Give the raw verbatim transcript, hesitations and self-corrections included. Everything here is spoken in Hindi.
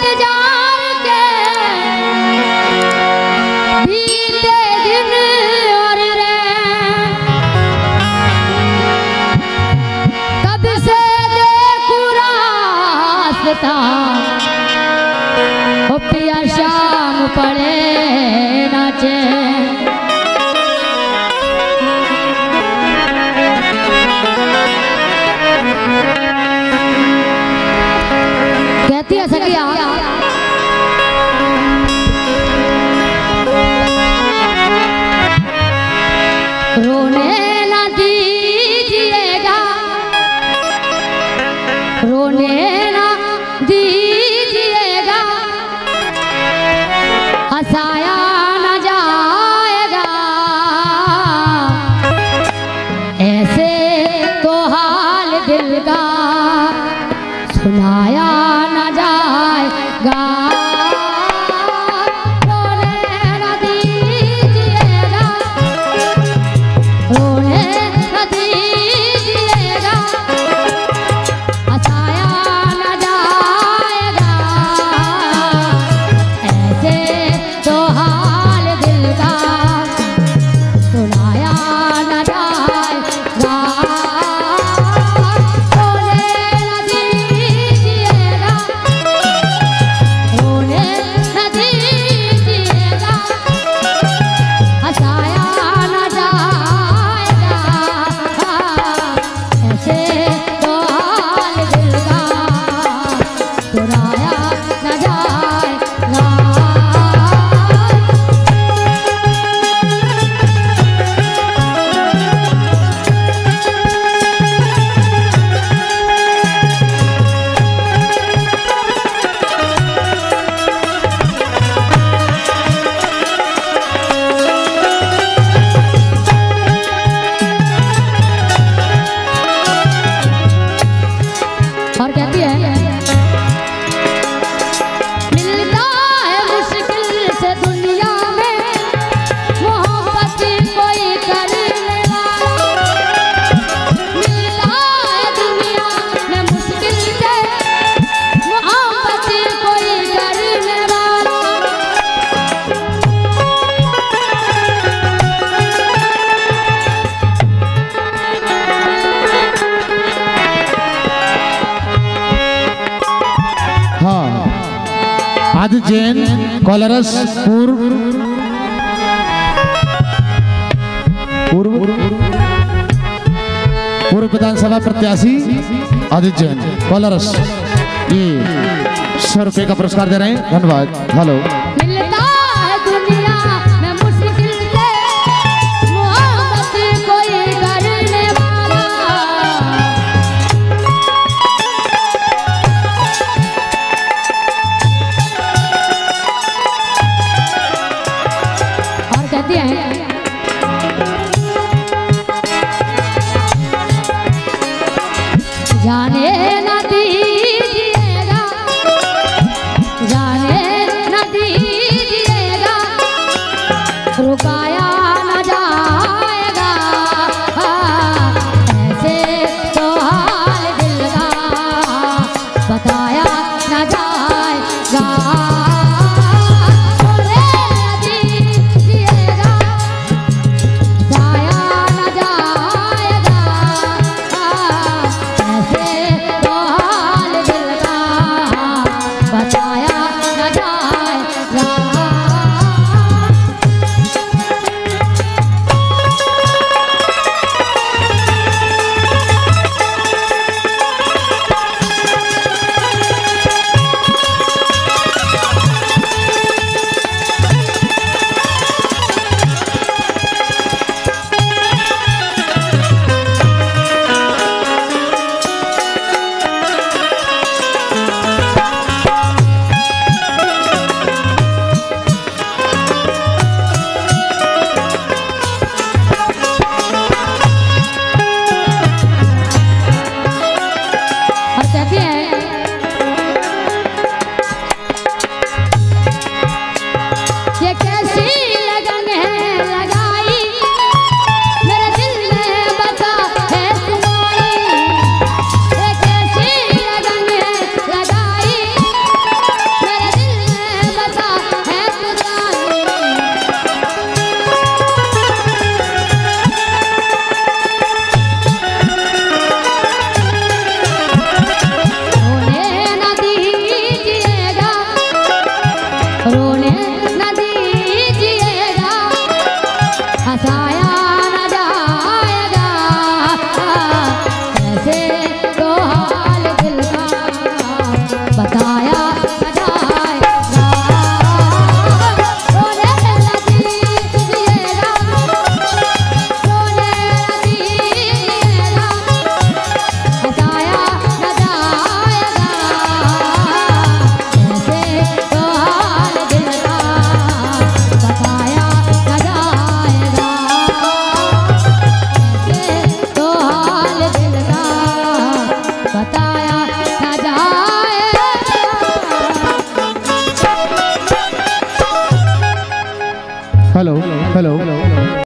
इंतजार के बीते दिन और रैन, कब से देखूं रास्ता ओ पिया शाम पड़े ना चैन। कहती है सखिया रोने ना दीजिएगा, रोने ना दीजिएगा, हंसाया ना जाएगा, ऐसे तो हाल दिल का सुनाया ना जाएगा। रोने ना दीजिएगा, रोने ना दीजिएगा, हंसाया ना जाएगा, ऐसे तो हाल दिल का सुनाया ना जाएगा। और कहती है मिलता है मुश्किल से दुनिया में मोहब्बत कोई करने वाला, मिलता है दुनिया में मुश्किल से मोहब्बत कोई करने वाला। आदि जैन कोलारस पूर्व पूर्व पूर्व विधानसभा प्रत्याशी आदि जैन कोलारस ये सौ रुपये का पुरस्कार दे रहे हैं। धन्यवाद। हेलो मिलता है दुनिया में मुश्किल से मोहब्बत कोई करने वाला, और कहती है जाने ना दीजिएगा, जाने ना दीजिएगा, रुकाया ना जाएगा, ऐसे तो हाल दिल का बताया ना जाएगा। Hello hello